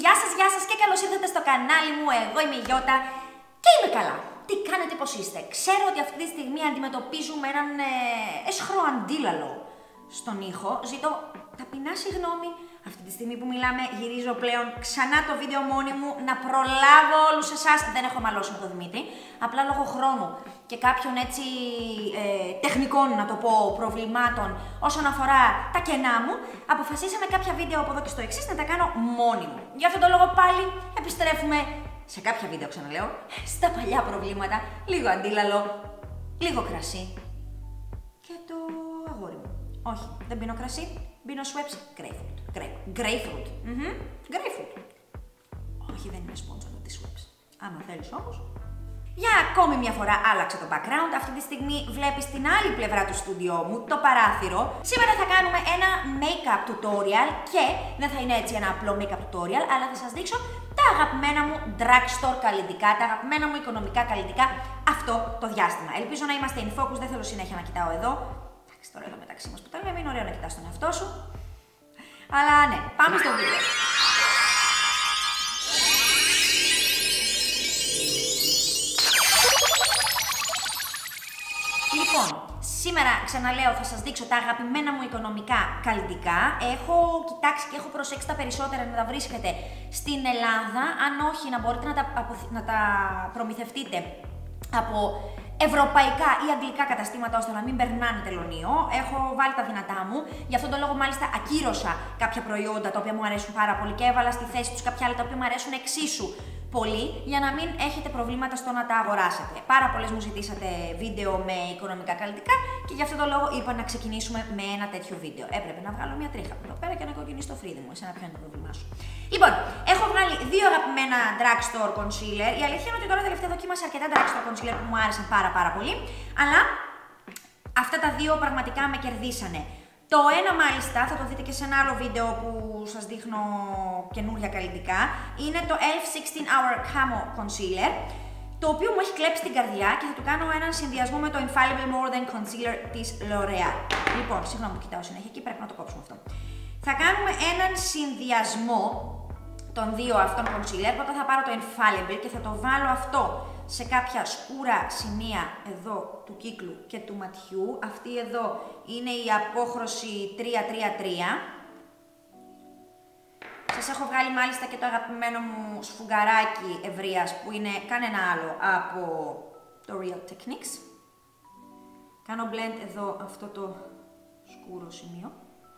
Γεια σας και καλώς ήρθατε στο κανάλι μου. Εγώ είμαι η Γιώτα και είμαι καλά. Τι κάνετε, πώς είστε? Ξέρω ότι αυτή τη στιγμή αντιμετωπίζουμε έναν έσχρο αντίλαλο στον ήχο. Ζητώ ταπεινά συγγνώμη. Αυτή τη στιγμή που μιλάμε γυρίζω πλέον ξανά το βίντεο μόνη μου να προλάβω όλους εσάς. Δεν έχω μαλώσει με τον Δημήτρη, απλά λόγω χρόνου και κάποιων έτσι τεχνικών, να το πω, προβλημάτων όσον αφορά τα κενά μου, αποφασίσαμε κάποια βίντεο από εδώ και στο εξής να τα κάνω μόνη μου. Γι' αυτόν τον λόγο πάλι επιστρέφουμε σε κάποια βίντεο, ξαναλέω, στα παλιά προβλήματα, λίγο αντίλαλο, λίγο κρασί και το αγόρι μου. Όχι, δεν πίνω κρασί, πίνω Schweppes Grapefruit. Grapefruit. Grapefruit. Όχι, δεν είναι sponsor της Schweppes. Άμα θέλεις όμως. Για ακόμη μια φορά άλλαξε το background. Αυτή τη στιγμή βλέπεις την άλλη πλευρά του στούντιό μου, το παράθυρο. Σήμερα θα κάνουμε ένα make-up tutorial και δεν θα είναι έτσι ένα απλό make-up tutorial, αλλά θα σας δείξω τα αγαπημένα μου drugstore καλλιτικά, τα αγαπημένα μου οικονομικά καλλιτικά αυτό το διάστημα. Ελπίζω να είμαστε in focus, δεν θέλω συνέχεια να κοιτάω εδώ. Εντάξει, τώρα εδώ μεταξύ μας που τα λέμε είναι ωραίο να κοιτάς τον εαυτό σου. Αλλά ναι, πάμε στο βίντεο. Λοιπόν, σήμερα ξαναλέω θα σας δείξω τα αγαπημένα μου οικονομικά καλλιτικά. Έχω κοιτάξει και έχω προσέξει τα περισσότερα να τα βρίσκετε στην Ελλάδα. Αν όχι, να μπορείτε να τα προμηθευτείτε από ευρωπαϊκά ή αγγλικά καταστήματα ώστε να μην περνάνε τελωνείο. Έχω βάλει τα δυνατά μου. Γι' αυτόν τον λόγο, μάλιστα, ακύρωσα κάποια προϊόντα τα οποία μου αρέσουν πάρα πολύ και έβαλα στη θέση τους κάποια άλλα τα οποία μου αρέσουν εξίσου πολύ, για να μην έχετε προβλήματα στο να τα αγοράσετε. Πάρα πολλές μου ζητήσατε βίντεο με οικονομικά καλλιτικά και γι' αυτόν τον λόγο είπα να ξεκινήσουμε με ένα τέτοιο βίντεο. Έπρεπε να βγάλω μια τρίχα από εδώ πέρα και να κοκκινήσω το φρύδι μου. Εσένα ποιο είναι το πρόβλημά σου? Λοιπόν, έχω βγάλει δύο αγαπημένα drugstore concealer. Η αλήθεια είναι ότι τώρα τελευταία δοκίμασα αρκετά drugstore concealer που μου άρεσαν πάρα πολύ, αλλά αυτά τα δύο πραγματικά με κερδίσανε. Το ένα μάλιστα, θα το δείτε και σε ένα άλλο βίντεο που σας δείχνω καινούργια καλλιτικά, είναι το e.l.f. 16 Hour Camo Concealer, το οποίο μου έχει κλέψει την καρδιά και θα του κάνω έναν συνδυασμό με το Infallible More Than Concealer της L'Oreal. Λοιπόν, συγγνώμη που κοιτάω συνέχεια εκεί, πρέπει να το κόψουμε αυτό. Θα κάνουμε έναν συνδυασμό των δύο αυτών concealer. Πρώτα θα πάρω το Infallible και θα το βάλω αυτό σε κάποια σκούρα σημεία εδώ του κύκλου και του ματιού. Αυτή εδώ είναι η απόχρωση 333. Σας έχω βγάλει μάλιστα και το αγαπημένο μου σφουγγαράκι ευρείας που είναι κανένα άλλο από το Real Techniques. Κάνω blend εδώ αυτό το σκούρο σημείο.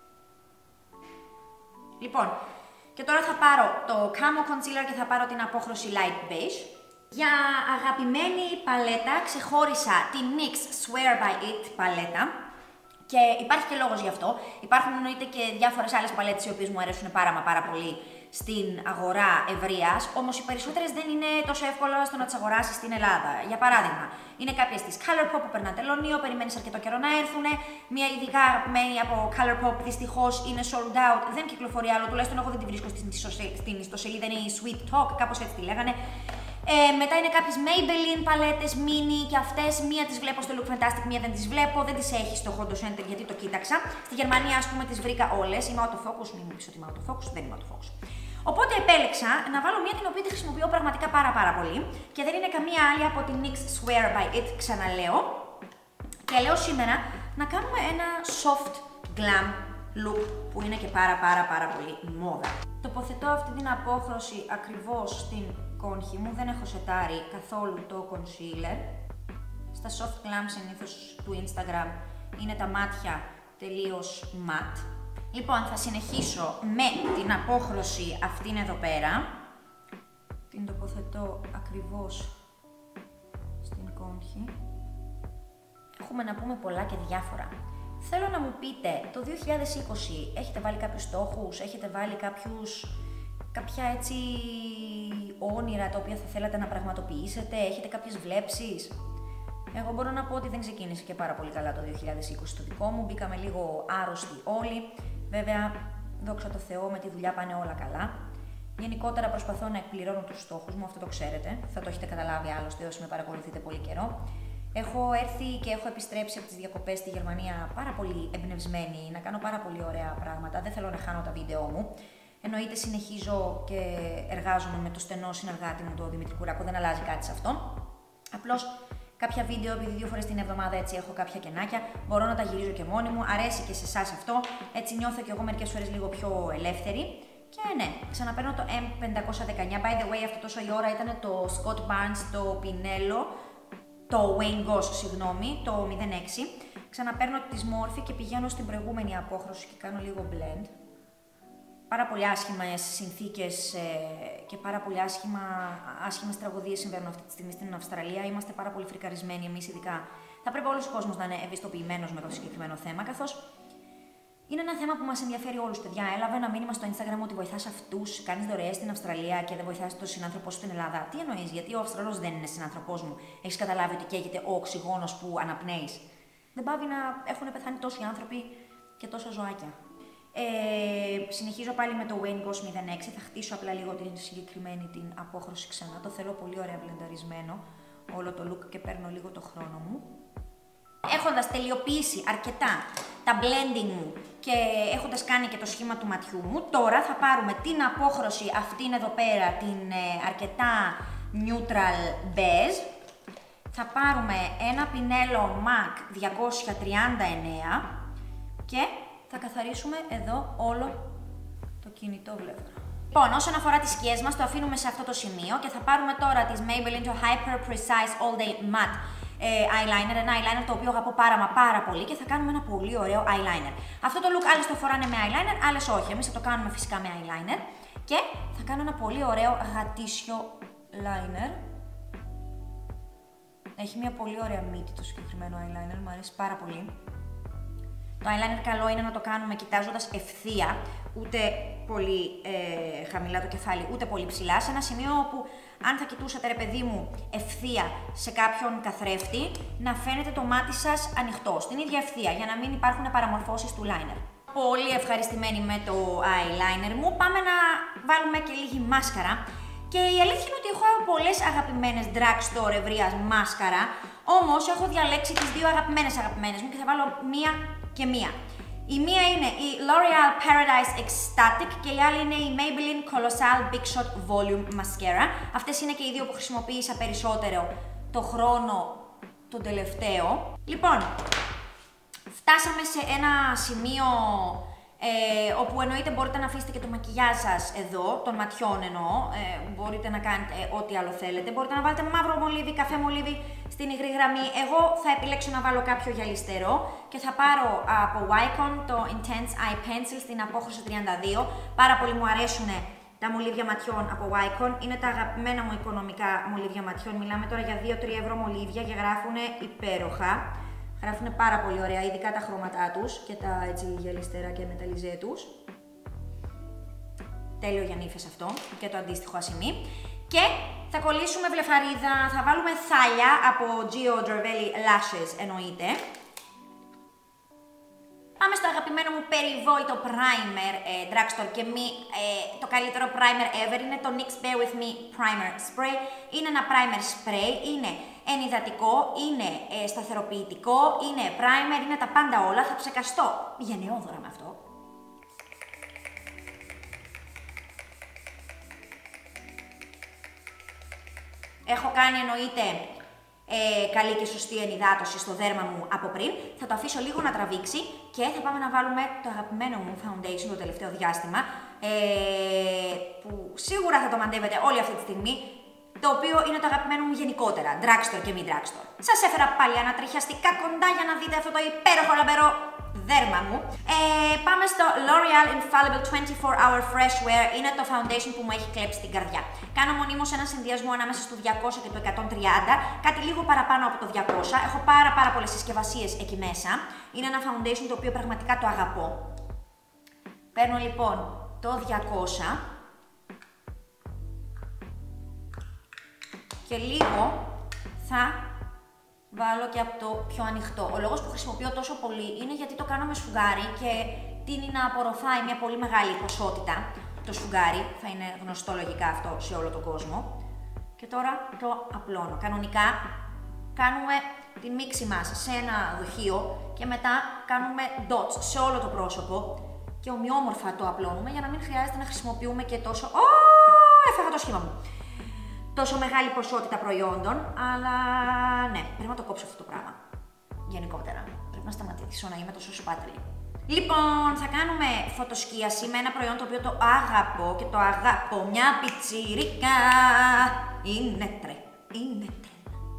Λοιπόν, και τώρα θα πάρω το Camo Concealer και θα πάρω την απόχρωση Light Beige. Για αγαπημένη παλέτα ξεχώρισα την NYX Swear by It παλέτα και υπάρχει και λόγος γι' αυτό. Υπάρχουν εννοείται και διάφορες άλλες παλέτες οι οποίες μου αρέσουν πάρα πολύ στην αγορά ευρείας, όμως οι περισσότερες δεν είναι τόσο εύκολο στο να τις αγοράσεις στην Ελλάδα. Για παράδειγμα, είναι κάποιες της Colourpop που περνά τελωνείο, περιμένεις αρκετό καιρό να έρθουν. Μια ειδικά αγαπημένη από Colourpop δυστυχώς είναι sold out, δεν κυκλοφορεί άλλο, τουλάχιστον εγώ δεν τη βρίσκω στην ιστοσελίδα, είναι η Sweet Talk, κάπως έτσι τη λέγανε. Μετά είναι κάποιες Maybelline παλέτες, mini και αυτές. Μία τις βλέπω στο Look Fantastic, μία δεν τις βλέπω. Δεν τις έχει στο Hondo Center γιατί το κοίταξα. Στη Γερμανία, ας πούμε, τις βρήκα όλες. Είμαι autofocus, μην μου πεις ότι είμαι autofocus, δεν είμαι autofocus. Οπότε επέλεξα να βάλω μία την οποία τη χρησιμοποιώ πραγματικά πάρα πολύ και δεν είναι καμία άλλη από την NYX Swear by It, ξαναλέω. Και λέω σήμερα να κάνουμε ένα soft glam look που είναι και πάρα πολύ μόδα. Τοποθετώ αυτή την απόχρωση ακριβώς στην κόνχη μου, δεν έχω σετάρει καθόλου το concealer. Στα soft glam συνήθως του Instagram είναι τα μάτια τελείως matte. Λοιπόν, θα συνεχίσω με την απόχρωση αυτήν εδώ πέρα. Την τοποθετώ ακριβώς στην κόνχη. Έχουμε να πούμε πολλά και διάφορα. Θέλω να μου πείτε, το 2020 έχετε βάλει κάποιους στόχους, έχετε βάλει κάποια έτσι όνειρα τα οποία θα θέλατε να πραγματοποιήσετε, έχετε κάποιες βλέψεις? Εγώ μπορώ να πω ότι δεν ξεκίνησε και πάρα πολύ καλά το 2020 το δικό μου, μπήκαμε λίγο άρρωστοι όλοι. Βέβαια, δόξα τω Θεώ, με τη δουλειά πάνε όλα καλά. Γενικότερα προσπαθώ να εκπληρώνω τους στόχους μου, αυτό το ξέρετε, θα το έχετε καταλάβει άλλωστε όσοι με παρακολουθείτε πολύ καιρό. Έχω έρθει και έχω επιστρέψει από τις διακοπές στη Γερμανία πάρα πολύ εμπνευσμένη, να κάνω πάρα πολύ ωραία πράγματα. Δεν θέλω να χάνω τα βίντεο μου. Εννοείται συνεχίζω και εργάζομαι με το στενό συνεργάτη μου, τον Δημήτρη Κουράκο, δεν αλλάζει κάτι σε αυτό. Απλώς κάποια βίντεο, επειδή 2 φορές την εβδομάδα έτσι έχω κάποια κενάκια, μπορώ να τα γυρίζω και μόνη μου, αρέσει και σε εσάς αυτό, έτσι νιώθω και εγώ μερικές φορές λίγο πιο ελεύθερη. Και ναι, ξαναπαίρνω το M519, by the way αυτό τόσο η ώρα ήταν το Scott Barnes, το Pinello, το Wayne Goss, συγγνώμη, το 06. Ξαναπαίρνω τη Morphe και πηγαίνω στην προηγούμενη απόχρωση και κάνω λίγο blend. Πάρα πολύ άσχημες συνθήκες και πάρα πολύ άσχημες τραγωδίες συμβαίνουν αυτή τη στιγμή στην Αυστραλία. Είμαστε πάρα πολύ φρικαρισμένοι εμείς ειδικά. Θα πρέπει όλος ο κόσμος να είναι ευαισθητοποιημένος με το συγκεκριμένο θέμα, καθώς είναι ένα θέμα που μας ενδιαφέρει όλους, παιδιά. Έλαβε ένα μήνυμα στο Instagram ότι βοηθάς αυτούς, κάνεις δωρεές στην Αυστραλία και δεν βοηθάς τον συνάνθρωπό σου στην Ελλάδα. Τι εννοείς, γιατί ο Αυστραλός δεν είναι συνάνθρωπός μου. Έχεις καταλάβει ότι καίγεται ο οξυγόνος που αναπνέεις. Δεν πάβει να έχουν πεθάνει τόσοι άνθρωποι και τόσα ζωάκια. Συνεχίζω πάλι με το Wayne Goss 06. Θα χτίσω απλά λίγο την συγκεκριμένη την απόχρωση ξανά. Το θέλω πολύ ωραία μπλενταρισμένο όλο το look και παίρνω λίγο το χρόνο μου. Έχοντας τελειοποιήσει αρκετά τα blending μου και έχοντας κάνει και το σχήμα του ματιού μου, τώρα θα πάρουμε την απόχρωση αυτήν εδώ πέρα, την αρκετά neutral beige. Θα πάρουμε ένα Pinello MAC 239 και θα καθαρίσουμε εδώ όλο το κινητό βλέμμα. Λοιπόν, όσον αφορά τις σκιές μας, το αφήνουμε σε αυτό το σημείο και θα πάρουμε τώρα τις Maybelline το Hyper Precise All Day Matte eyeliner, ένα eyeliner το οποίο αγαπώ πάρα πολύ και θα κάνουμε ένα πολύ ωραίο eyeliner. Αυτό το look άλλες το φοράνε με eyeliner, άλλες όχι. Εμείς θα το κάνουμε φυσικά με eyeliner και θα κάνω ένα πολύ ωραίο γατήσιο liner. Έχει μια πολύ ωραία μύτη το συγκεκριμένο eyeliner, μου αρέσει πάρα πολύ. Το eyeliner καλό είναι να το κάνουμε κοιτάζοντας ευθεία, ούτε πολύ χαμηλά το κεφάλι, ούτε πολύ ψηλά, σε ένα σημείο όπου αν θα κοιτούσατε ρε παιδί μου ευθεία σε κάποιον καθρέφτη, να φαίνεται το μάτι σας ανοιχτό, στην ίδια ευθεία, για να μην υπάρχουν παραμορφώσεις του liner. Πολύ ευχαριστημένη με το eyeliner μου, πάμε να βάλουμε και λίγη μάσκαρα. Και η αλήθεια είναι ότι έχω πολλές αγαπημένες drugstore ευρείας μάσκαρα, όμως έχω διαλέξει τις 2 αγαπημένες μου και θα βάλω μία και μία. Η μία είναι η L'Oreal Paradise Ecstatic και η άλλη είναι η Maybelline Colossal Big Shot Volume Mascara. Αυτές είναι και οι 2 που χρησιμοποίησα περισσότερο το χρόνο τον τελευταίο. Λοιπόν, φτάσαμε σε ένα σημείο όπου εννοείται μπορείτε να αφήσετε και το μακιγιάζ σας εδώ, των ματιών εννοώ, μπορείτε να κάνετε ό,τι άλλο θέλετε, μπορείτε να βάλετε μαύρο μολύβι, καφέ μολύβι στην υγρή γραμμή. Εγώ θα επιλέξω να βάλω κάποιο γυαλιστερό και θα πάρω από Wycon το Intense Eye Pencil στην απόχρωση 32. Πάρα πολύ μου αρέσουν τα μολύβια ματιών από Wycon, είναι τα αγαπημένα μου οικονομικά μολύβια ματιών, μιλάμε τώρα για 2-3 ευρώ μολύβια και γράφουν υπέροχα. Γράφουν πάρα πολύ ωραία, ειδικά τα χρώματά τους και τα έτσι γυαλιστέρα και μεταλλιζέ τους. Τέλειο για νύφες αυτό και το αντίστοιχο ασημί. Και θα κολλήσουμε βλεφαρίδα, θα βάλουμε θάλια από Gio Gervelli Lashes εννοείται. Πάμε στο αγαπημένο μου περιβόητο primer drugstore και το καλύτερο primer ever είναι το NYX Bear With Me Primer Spray. Είναι ένα primer spray, είναι ενυδατικό, είναι σταθεροποιητικό, είναι primer, είναι τα πάντα όλα. Θα ψεκαστώ γενναιόδωρα με αυτό. Έχω κάνει εννοείται καλή και σωστή ενυδάτωση στο δέρμα μου από πριν. Θα το αφήσω λίγο να τραβήξει και θα πάμε να βάλουμε το αγαπημένο μου foundation το τελευταίο διάστημα που σίγουρα θα το μαντεύετε όλη αυτή τη στιγμή, το οποίο είναι το αγαπημένο μου γενικότερα, drugstore και μη drugstore. Σας έφερα πάλι ανατριχιαστικά κοντά για να δείτε αυτό το υπέροχο λαμπερό δέρμα μου. Πάμε στο L'Oreal Infallible 24-Hour Fresh Wear. Είναι το foundation που μου έχει κλέψει την καρδιά. Κάνω μονίμως ένα συνδυασμό ανάμεσα στο 200 και το 130, κάτι λίγο παραπάνω από το 200. Έχω πάρα πολλές συσκευασίες εκεί μέσα. Είναι ένα foundation το οποίο πραγματικά το αγαπώ. Παίρνω λοιπόν το 200 και λίγο θα βάλω και από το πιο ανοιχτό. Ο λόγος που χρησιμοποιώ τόσο πολύ είναι γιατί το κάνω με σφουγγάρι και τείνει να απορροφάει μια πολύ μεγάλη ποσότητα. Το σφουγγάρι, θα είναι γνωστό λογικά αυτό σε όλο τον κόσμο. Και τώρα το απλώνω. Κανονικά κάνουμε τη μίξη μας σε ένα δοχείο και μετά κάνουμε dots σε όλο το πρόσωπο και ομοιόμορφα το απλώνουμε για να μην χρειάζεται να χρησιμοποιούμε και τόσο. Έφαγα το σχήμα μου. Τόσο μεγάλη ποσότητα προϊόντων, αλλά ναι, πρέπει να το κόψω αυτό το πράγμα. Γενικότερα. Πρέπει να σταματήσω να είμαι τόσο σπάτρη. Λοιπόν, θα κάνουμε φωτοσκίαση με ένα προϊόν το οποίο το αγαπώ και το αγαπώ. Μια πιτσιρίκα. Είναι τρένα.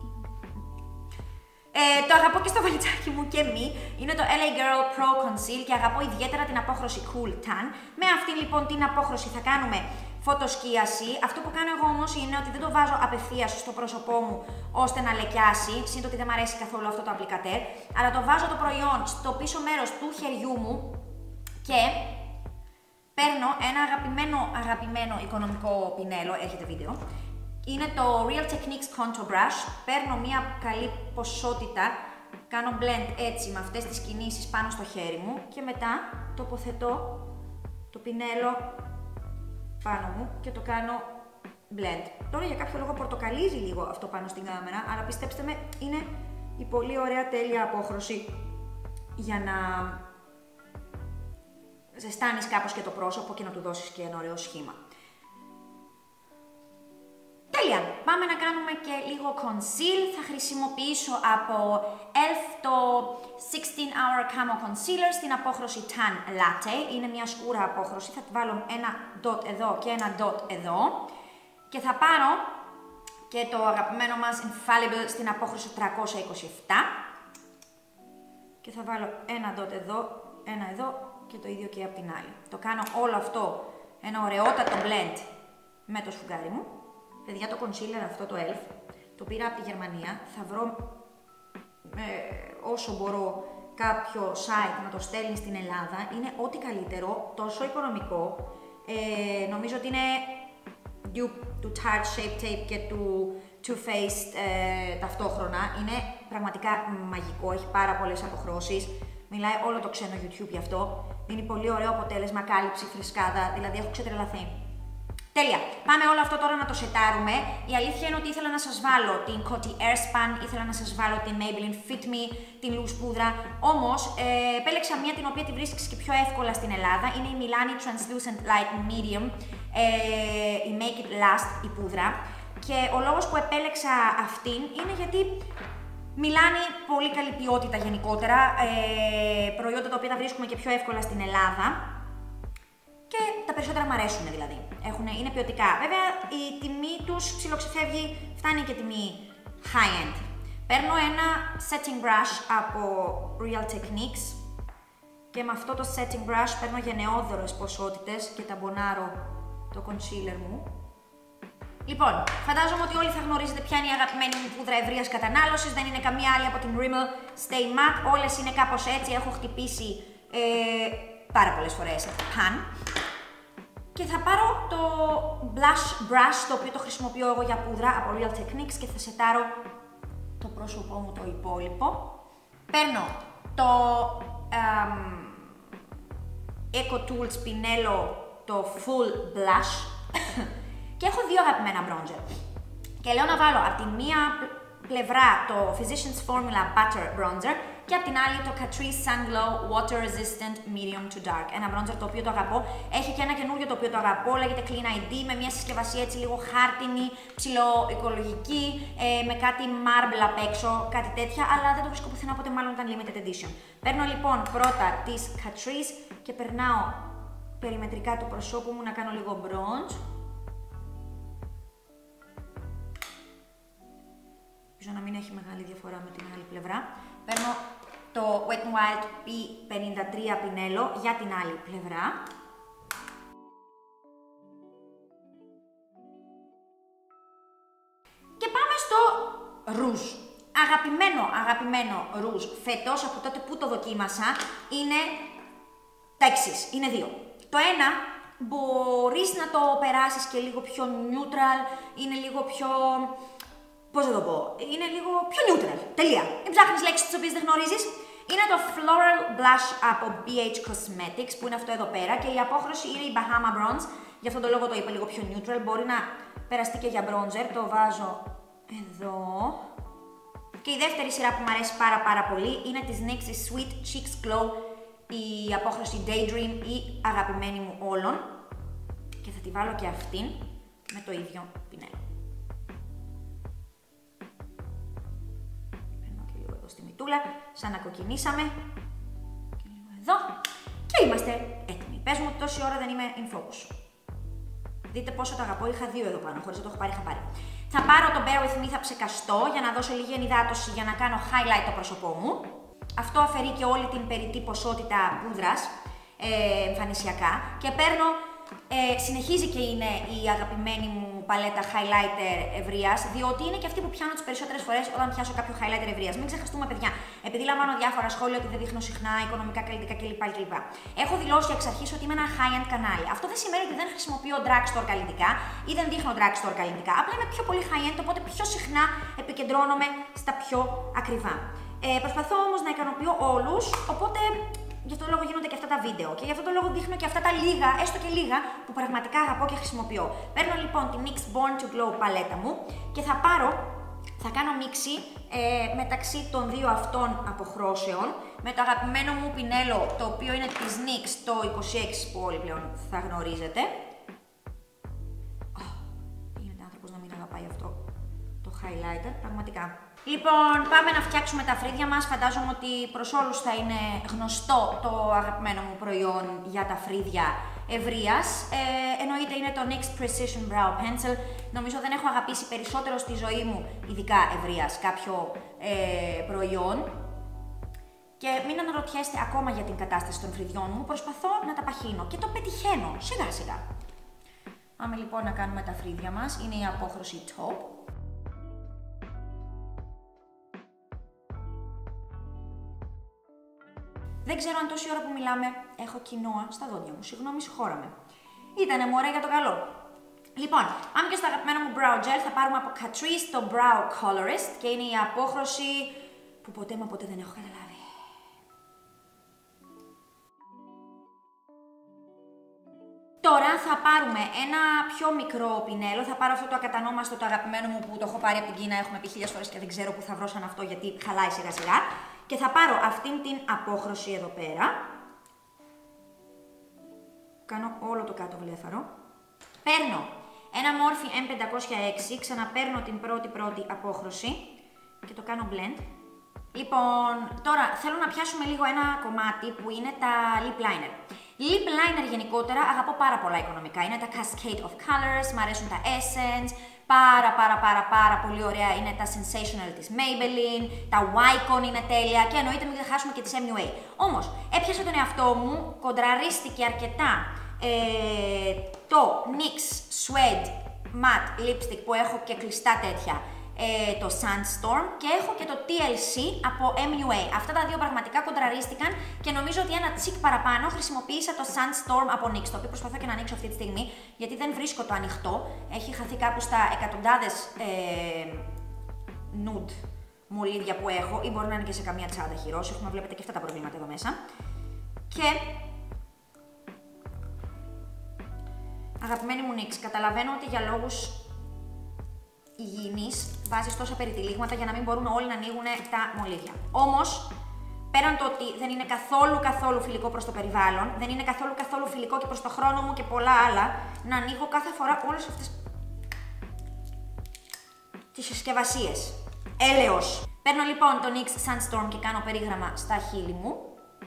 Το αγαπώ και στο βαλιτσάκι μου και μη. Είναι το LA Girl Pro Conceal και αγαπώ ιδιαίτερα την απόχρωση Cool Tan. Με αυτή λοιπόν την απόχρωση θα κάνουμε φωτοσκίαση. Αυτό που κάνω εγώ όμως είναι ότι δεν το βάζω απευθείας στο πρόσωπό μου ώστε να λεκιάσει. Σύντομα ότι δεν μου αρέσει καθόλου αυτό το applicateur. Αλλά το βάζω το προϊόν στο πίσω μέρος του χεριού μου και παίρνω ένα αγαπημένο οικονομικό πινέλο. Έχετε βίντεο. Είναι το Real Techniques Contour Brush. Παίρνω μια καλή ποσότητα, κάνω blend έτσι με αυτές τις κινήσεις πάνω στο χέρι μου και μετά τοποθετώ το πινέλο πάνω μου και το κάνω blend. Τώρα για κάποιο λόγο πορτοκαλίζει λίγο αυτό πάνω στην κάμερα, αλλά πιστέψτε με, είναι η πολύ ωραία τέλεια απόχρωση για να ζεστάνεις κάπως και το πρόσωπο και να του δώσεις και ένα ωραίο σχήμα. Τέλεια! Πάμε να κάνουμε και λίγο conceal. Θα χρησιμοποιήσω από e.l.f. το 16-Hour Camo Concealer στην απόχρωση Tan Latte. Είναι μια σκούρα απόχρωση. Θα τη βάλω ένα dot εδώ και ένα dot εδώ. Και θα πάρω και το αγαπημένο μας Infallible στην απόχρωση 327. Και θα βάλω ένα dot εδώ, ένα εδώ και το ίδιο και από την άλλη. Το κάνω όλο αυτό ένα ωραιότατο blend με το σφουγγάρι μου. Παιδιά, το concealer αυτό το e.l.f. το πήρα από τη Γερμανία. Θα βρω όσο μπορώ κάποιο site να το στέλνει στην Ελλάδα. Είναι ό,τι καλύτερο, τόσο οικονομικό. Νομίζω ότι είναι dupe του Tarte Shape Tape και του Too Faced ταυτόχρονα. Είναι πραγματικά μαγικό, έχει πάρα πολλές αποχρώσεις. Μιλάει όλο το ξένο YouTube γι' αυτό. Δίνει πολύ ωραίο αποτέλεσμα, κάλυψη, φρεσκάδα, δηλαδή έχω ξετρελαθεί. Τέλεια. Πάμε όλο αυτό τώρα να το σετάρουμε. Η αλήθεια είναι ότι ήθελα να σας βάλω την Coty Airspan, ήθελα να σας βάλω την Maybelline Fit Me, την Loose πούδρα. Όμως επέλεξα μία την οποία τη βρίσκεις και πιο εύκολα στην Ελλάδα. Είναι η Milani Translucent Light Medium, η Make It Last η πούδρα. Και ο λόγος που επέλεξα αυτήν είναι γιατί Milani πολύ καλή ποιότητα γενικότερα, προϊόντα τα οποία τα βρίσκουμε και πιο εύκολα στην Ελλάδα. Και τα περισσότερα μου αρέσουν δηλαδή. Είναι ποιοτικά. Βέβαια η τιμή τους ψιλοξεφεύγει, φτάνει και τιμή high-end. Παίρνω ένα setting brush από Real Techniques και με αυτό το setting brush παίρνω γενναιόδωρες ποσότητες και ταμπονάρω το concealer μου. Λοιπόν, φαντάζομαι ότι όλοι θα γνωρίζετε ποια είναι η αγαπημένη μου πούδρα ευρείας κατανάλωσης. Δεν είναι καμία άλλη από την Rimmel Stay Matte. Όλες είναι κάπως έτσι, έχω χτυπήσει πάρα πολλές φορές pan. Και θα πάρω το blush brush, το οποίο το χρησιμοποιώ εγώ για πούδρα από Real Techniques και θα σετάρω το πρόσωπό μου το υπόλοιπο. Παίρνω το Eco Tools Pinello, το Full Blush και έχω δύο αγαπημένα bronzer. Και λέω να βάλω από τη μία πλευρά το Physicians Formula Butter Bronzer και από την άλλη το Catrice Sun Glow Water Resistant Medium to Dark. Ένα bronzer το οποίο το αγαπώ. Έχει και ένα καινούριο το οποίο το αγαπώ, λέγεται Clean ID, με μια συσκευασία έτσι λίγο χάρτινη, ψιλοοικολογική, με κάτι marble απ' έξω, κάτι τέτοια, αλλά δεν το βρίσκω πουθενά, οπότε μάλλον ήταν limited edition. Παίρνω λοιπόν πρώτα της Catrice και περνάω περιμετρικά του προσώπου μου να κάνω λίγο bronze. Ελπίζω να μην έχει μεγάλη διαφορά με την άλλη πλευρά. Παίρνω το Wet n Wild P53 πινέλο για την άλλη πλευρά. Και πάμε στο ρούζ. Αγαπημένο ρούζ φέτος, από τότε που το δοκίμασα, είναι τα εξής. Είναι δύο. Το ένα, μπορείς να το περάσεις και λίγο πιο neutral, είναι λίγο πιο... Πώς θα το πω, είναι λίγο πιο neutral, τελεία. Μην ψάχνεις λέξεις τις οποίες δεν γνωρίζεις. Είναι το Floral Blush από BH Cosmetics, που είναι αυτό εδώ πέρα, και η απόχρωση είναι η Bahama Bronze, γι' αυτόν τον λόγο το είπα λίγο πιο neutral, μπορεί να περαστεί και για bronzer, το βάζω εδώ. Και η δεύτερη σειρά που μου αρέσει πάρα πολύ είναι της NYX Sweet Cheeks Glow η απόχρωση Daydream, η αγαπημένη μου όλων. Και θα τη βάλω και αυτήν με το ίδιο πινέλο. Παίρνω και λίγο εδώ στη μητούλα, σαν να κοκκινήσαμε. Και λίγο εδώ. Και είμαστε έτοιμοι. Πες μου τόση ώρα δεν είμαι in focus. Δείτε πόσο το αγαπώ, είχα δύο εδώ πάνω, χωρίς να το έχω πάρει χαμπάρι. Θα πάρω το Bear With Me, θα ψεκαστώ για να δώσω λίγη ενυδάτωση για να κάνω highlight το πρόσωπό μου. Αυτό αφαιρεί και όλη την περιττή ποσότητα πούδρας εμφανισιακά. Και παίρνω, συνεχίζει και είναι η αγαπημένη μου παλέτα highlighter ευρείας, διότι είναι και αυτή που πιάνω τις περισσότερες φορές όταν πιάσω κάποιο highlighter ευρείας. Μην ξεχαστούμε, παιδιά, επειδή λαμβάνω διάφορα σχόλια ότι δεν δείχνω συχνά οικονομικά καλλιτικά κλπ. Έχω δηλώσει εξ αρχής ότι είμαι ένα high-end κανάλι. Αυτό δεν σημαίνει ότι δεν χρησιμοποιώ drugstore καλλιτικά ή δεν δείχνω drugstore καλλιτικά. Απλά είμαι πιο πολύ high-end, οπότε πιο συχνά επικεντρώνομαι στα πιο ακριβά. Προσπαθώ όμως να ικανοποιώ όλους, οπότε γι' αυτό το λόγο γίνονται και αυτά τα βίντεο και γι' αυτό το λόγο δείχνω και αυτά τα λίγα, έστω και λίγα, που πραγματικά αγαπώ και χρησιμοποιώ. Παίρνω λοιπόν την NYX Born to Glow παλέτα μου και θα κάνω μίξη μεταξύ των δύο αυτών αποχρώσεων με το αγαπημένο μου πινέλο, το οποίο είναι της NYX, το 26 που όλοι πλέον θα γνωρίζετε. Γίνεται άνθρωπος να μην αγαπάει αυτό το highlighter, πραγματικά. Λοιπόν, πάμε να φτιάξουμε τα φρύδια μας. Φαντάζομαι ότι προς όλους θα είναι γνωστό το αγαπημένο μου προϊόν για τα φρύδια ευρείας. Εννοείται είναι το NYX Precision Brow Pencil. Νομίζω δεν έχω αγαπήσει περισσότερο στη ζωή μου, ειδικά ευρείας, κάποιο προϊόν. Και μην αναρωτιέστε ακόμα για την κατάσταση των φρυδιών μου. Προσπαθώ να τα παχύνω και το πετυχαίνω σιγά σιγά. Πάμε λοιπόν να κάνουμε τα φρύδια μας. Είναι η απόχρωση Top. Δεν ξέρω αν τόση ώρα που μιλάμε έχω κοινόα στα δόντια μου. Συγγνώμη, συγχώραμε. Ήτανε μωρέ για το καλό. Λοιπόν, πάμε και στο αγαπημένο μου brow gel. Θα πάρουμε από Catrice το Brow Colorist και είναι η απόχρωση που ποτέ δεν έχω καταλάβει. Τώρα θα πάρουμε ένα πιο μικρό πινέλο. Θα πάρω αυτό το ακατανόμαστο, το αγαπημένο μου που το έχω πάρει από την Κίνα. Έχουμε πει 1000 φορές και δεν ξέρω που θα βρω σαν αυτό γιατί χαλάει σιγά σιγά. Και θα πάρω αυτήν την απόχρωση εδώ πέρα. Κάνω όλο το κάτω βλέφαρο. Παίρνω ένα Morphe M506, ξαναπαίρνω την πρώτη απόχρωση και το κάνω blend. Λοιπόν, τώρα θέλω να πιάσουμε λίγο ένα κομμάτι που είναι τα lip liner. Lip liner γενικότερα αγαπώ πάρα πολλά οικονομικά. Είναι τα Cascade of Colors, μου αρέσουν τα Essence, πάρα πολύ ωραία είναι τα Sensational της Maybelline, τα Wycon είναι τέλεια και εννοείται μην ξεχάσουμε και τις MUA. Όμως, έπιασα τον εαυτό μου, κοντραρίστηκε αρκετά το NYX Suede Matte Lipstick που έχω και κλειστά τέτοια, το Sandstorm και έχω και το TLC από MUA. Αυτά τα δύο πραγματικά κοντραρίστηκαν και νομίζω ότι ένα τσικ παραπάνω χρησιμοποίησα το Sandstorm από NYX, το οποίο προσπαθώ και να ανοίξω αυτή τη στιγμή γιατί δεν βρίσκω το ανοιχτό. Έχει χαθεί κάπου στα εκατοντάδες nude μολύβια που έχω ή μπορεί να είναι και σε καμία τσάντα χειρός. Έχουμε, βλέπετε και αυτά τα προβλήματα εδώ μέσα. Και αγαπημένη μου NYX, καταλαβαίνω ότι για λόγους υγιεινής βάζεις τόσα περιτυλίγματα για να μην μπορούν όλοι να ανοίγουν τα μολύβια. Όμως, πέραν το ότι δεν είναι καθόλου φιλικό προς το περιβάλλον, δεν είναι καθόλου φιλικό και προς το χρόνο μου και πολλά άλλα, να ανοίγω κάθε φορά όλες αυτές τις συσκευασίες. Έλεος! Παίρνω λοιπόν το NYX Sandstorm και κάνω περίγραμμα στα χείλη μου.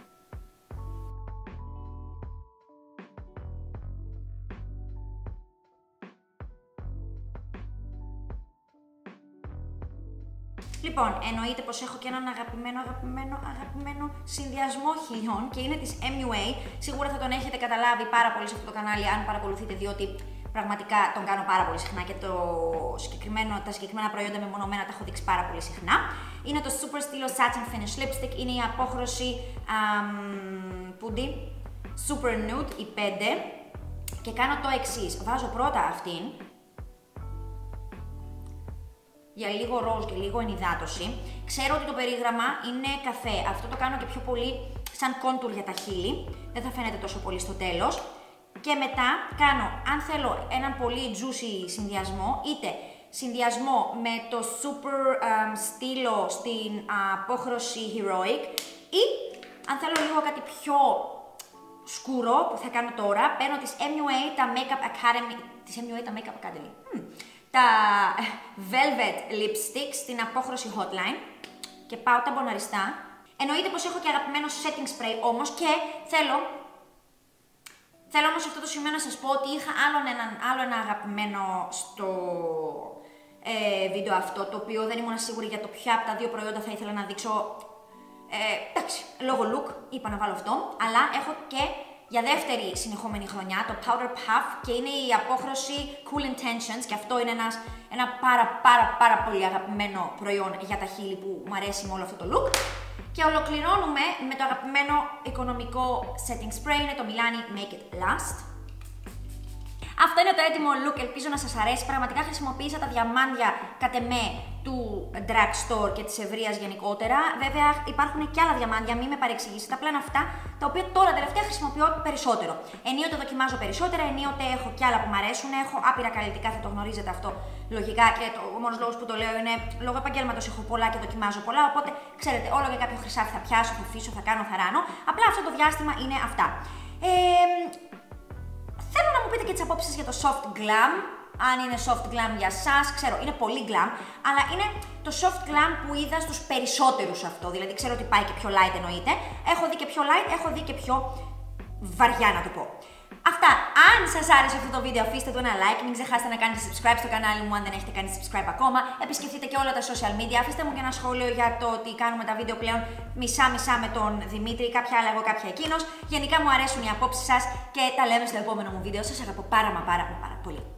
Λοιπόν, εννοείται πως έχω και έναν αγαπημένο συνδυασμό χιλιών και είναι της MUA. Σίγουρα θα τον έχετε καταλάβει πάρα πολύ σε αυτό το κανάλι αν παρακολουθείτε, διότι πραγματικά τον κάνω πάρα πολύ συχνά και τα συγκεκριμένα προϊόντα μεμονωμένα τα έχω δείξει πάρα πολύ συχνά. Είναι το Super Stylo Satin Finish Lipstick, είναι η απόχρωση Pudding Super Nude, η 5 και κάνω το εξής. Βάζω πρώτα αυτήν για λίγο ροζ και λίγο ενυδάτωση. Ξέρω ότι το περίγραμμα είναι καφέ. Αυτό το κάνω και πιο πολύ σαν contour για τα χείλη. Δεν θα φαίνεται τόσο πολύ στο τέλος. Και μετά κάνω, αν θέλω, έναν πολύ juicy συνδυασμό, είτε συνδυασμό με το Super Stylo στην απόχρωση Heroic ή Αν θέλω λίγο κάτι πιο σκούρο που θα κάνω τώρα, παίρνω τις MUA, τα Makeup Academy, τα Velvet Lipsticks στην απόχρωση Hotline και πάω τα μποναριστά. Εννοείται πως έχω και αγαπημένο setting spray όμως και θέλω όμως σε αυτό το σημείο να σας πω ότι είχα άλλο ένα αγαπημένο στο βίντεο αυτό, το οποίο δεν ήμουν σίγουρη για το ποια από τα δύο προϊόντα θα ήθελα να δείξω. Εντάξει, λόγω look είπα να βάλω αυτό, αλλά έχω και για δεύτερη συνεχόμενη χρονιά το Powder Puff και είναι η απόχρωση Cool Intentions και αυτό είναι ένα πάρα πολύ αγαπημένο προϊόν για τα χείλη που μου αρέσει με όλο αυτό το look. Και ολοκληρώνουμε με το αγαπημένο οικονομικό setting spray, είναι το Milani Make It Last. Αυτό είναι το έτοιμο look, ελπίζω να σας αρέσει. Πραγματικά χρησιμοποίησα τα διαμάντια κατ' εμέ του drugstore και της ευρείας γενικότερα. Βέβαια υπάρχουν και άλλα διαμάντια, μην με παρεξηγήσετε, απλά είναι αυτά τα οποία τώρα τελευταία χρησιμοποιώ περισσότερο. Ενίοτε δοκιμάζω περισσότερα, ενίοτε έχω κι άλλα που μου αρέσουν, έχω άπειρα καλλιτικά, θα το γνωρίζετε αυτό λογικά και ο μόνος λόγος που το λέω είναι λόγω επαγγέλματος έχω πολλά και δοκιμάζω πολλά, οπότε ξέρετε όλο και κάποιο χρυσάφι θα πιάσω, θα αφήσω, θα κάνω, θα ράνω. Απλά αυτό το διάστημα είναι αυτά. Θέλω να μου πείτε και τις απόψεις σας για το soft glam, αν είναι soft glam για σας, ξέρω, είναι πολύ glam, αλλά είναι το soft glam που είδα στους περισσότερους αυτό, δηλαδή ξέρω ότι πάει και πιο light εννοείται, έχω δει και πιο light, έχω δει και πιο βαριά να το πω. Αυτά, αν σας άρεσε αυτό το βίντεο αφήστε του ένα like, μην ξεχάσετε να κάνετε subscribe στο κανάλι μου αν δεν έχετε κάνει subscribe ακόμα, επισκεφτείτε και όλα τα social media, αφήστε μου και ένα σχόλιο για το ότι κάνουμε τα βίντεο πλέον μισά-μισά με τον Δημήτρη, κάποια άλλα εγώ, κάποια εκείνος. Γενικά μου αρέσουν οι απόψεις σας και τα λέμε στο επόμενο μου βίντεο, σας αγαπώ πάρα πολύ.